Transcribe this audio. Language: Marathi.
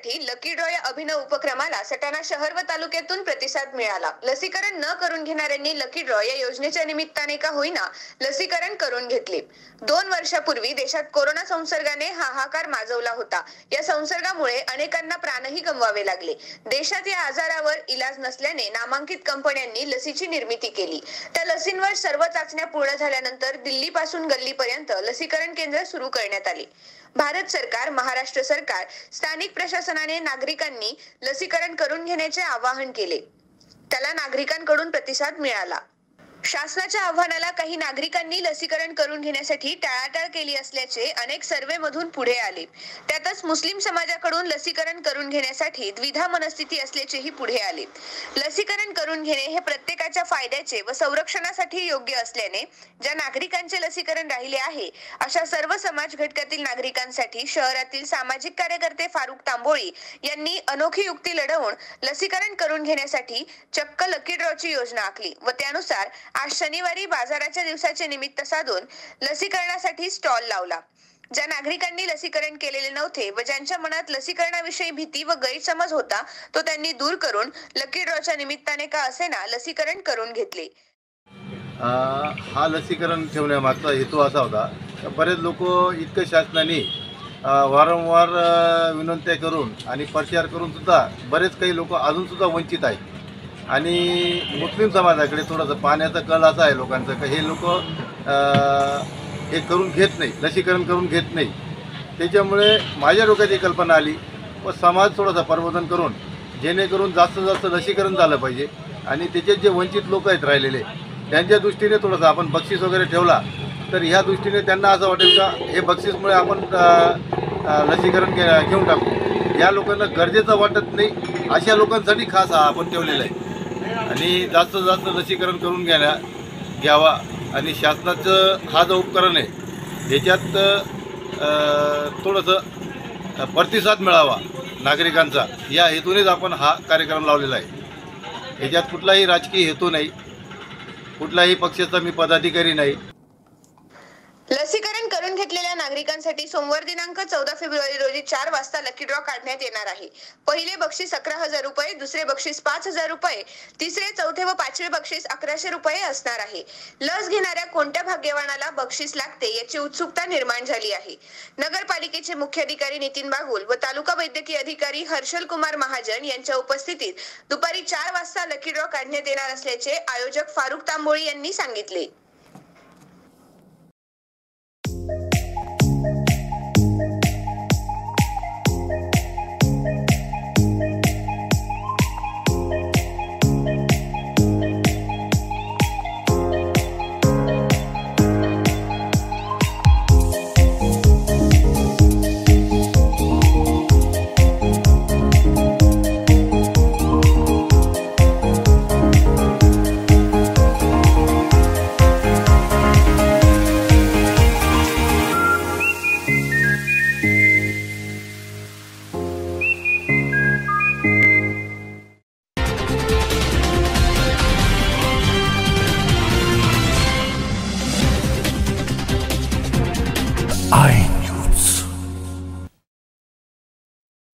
नागरिकांसाठी लकी ड्रॉ या अभिनव उपक्रमाला सटाणा शहर व तालुक्यातून प्रतिसाद मिळाला। लसीकरण न करून घेणाऱ्यांनी लकी ड्रॉ या योजनेच्या निमित्ताने का होईना लसीकरण करून घेतले। 2 वर्षापूर्वी देशात कोरोना संसर्गाने हाहाकार माजवला होता। या संसर्गामुळे अनेकांना प्राणही गमवावे लागले। देशात या आजारावर इलाज नसल्याने नामांकित कंपन्यांनी लसीची निर्मिती केली। त्या लसींवर सर्व चाचण्या पूर्ण झाल्यानंतर दिल्लीपासून गल्लीपर्यंत लसीकरण केंद्र सुरू करण्यात आले। भारत सरकार, महाराष्ट्र सरकार, स्थानिक प्रशासनाने नागरिकांनी लसीकरण करून घेण्याचे आवाहन केले। त्याला नागरिकांकडून प्रतिसाद मिळाला। शासनाच्या आव्हानाला काही नागरिकांनी लसीकरण करून घेण्यासाठी टाळाटाळ केली असल्याचे अनेक सर्वे मधून पुढे आले। त्यातच मुस्लिम समाजाकडून लसीकरण करून घेण्यासाठी द्विधा मनस्थिती असल्याचेही पुढे आले। लसीकरण करून घेणे हे प्रत्येकाच्या फायद्याचे व संरक्षणासाठी योग्य असल्याने ज्या नागरिकांचे लसीकरण राहिले आहे अशा सर्व समाज घटकातील नागरिकांसाठी शहरातील सामाजिक कार्यकर्ते फारुक तांबोळी यांनी अनोखी युक्ती लढवून लसीकरण करून घेण्यासाठी चक्क लकी ड्रॉची योजना आखली व त्यानुसार आज शनिवारी बाजाराच्या दिवसाचे निमित्त साधून लसीकरणासाठी स्टॉल लावला। ज्या नागरिकांनी लसीकरण केलेले नव्हते व ज्यांच्या मनात लसीकरणाविषयी भीती व गैरसमज होता तो त्यांनी दूर करून लकी ड्रॉच्या निमित्ताने का असेना लसीकरण करून घेतले। हा लसीकरण ठेवण्यामागचा हेतू असा होता की बरेच लोक इतकं शासनाने वारंवार विनंत्या करून आणि प्रचार करून सुद्धा बरेच काही लोक अजून सुद्धा वंचित आहेत आणि मुस्लिम समाजाकडे थोडासा पाण्याचा कल असा आहे लोकांचा की हे लोक हे करून घेत नाही, लसीकरण करून घेत नाही। त्याच्यामुळे माझ्या डोक्यात एक कल्पना आली व समाज थोडासा प्रबोधन करून जेणेकरून जास्तीत जास्त लसीकरण झालं पाहिजे आणि त्याच्यात जे वंचित लोक आहेत राहिलेले त्यांच्या दृष्टीने थोडंसं आपण बक्षीस वगैरे ठेवला तर ह्या दृष्टीने त्यांना असं वाटेल का हे बक्षीसमुळे आपण लसीकरण घेऊन टाकू। या लोकांना गरजेचं वाटत नाही अशा लोकांसाठी खास हा आपण ठेवलेला आहे आणि जास्तीत जास्त लसीकरण करून घ्यावा आणि शासनाचं हा जो उपकरण आहे याच्यात थोडंसं प्रतिसाद मिळावा नागरिकांचा या हेतूनेच आपण हा कार्यक्रम लावलेला आहे। याच्यात कुठलाही राजकीय हेतू नाही, कुठल्याही पक्षाचा मी पदाधिकारी नाही। लसीकरण करून घेतलेल्या नागरिकांसाठी सोमवार दिनांक 14 फेब्रुवारी रोजी 4 वाजता लकी ड्रॉ काढण्यात येणार आहे। पहिले बक्षीस 11,000 रुपये, दुसरे बक्षीस 5,000 रुपये, तिसरे, चौथे व पाचवे बक्षीस 1100 रुपये असणार आहे। लस घेणाऱ्या कोणत्या भाग्यवानाला बक्षीस लागते याची उत्सुकता निर्माण झाली आहे। नगरपालिकेचे मुख्य अधिकारी नितीन बागुल व तालुका वैद्यकीय अधिकारी हर्षल कुमार महाजन यांच्या उपस्थितीत दुपारी 4 वाजता लकी ड्रॉ काढण्यात येणार असल्याचे आयोजक फारुक तांबोळी यांनी सांगितले।